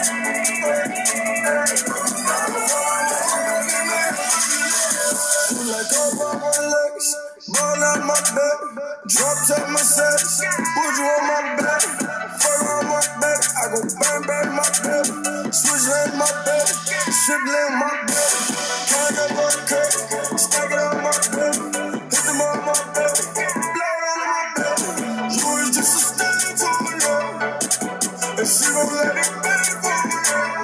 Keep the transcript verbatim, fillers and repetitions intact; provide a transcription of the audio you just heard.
Like over my legs, ball out my back, drop top my sex, put you on my back, fuck on my back, I go bang bang my back, switch lane my back, ship lane my back, count up my cut, stack it on my back, hit them on my back, blow it on my back, you is just a stand for me, and she gon' let it bang for me.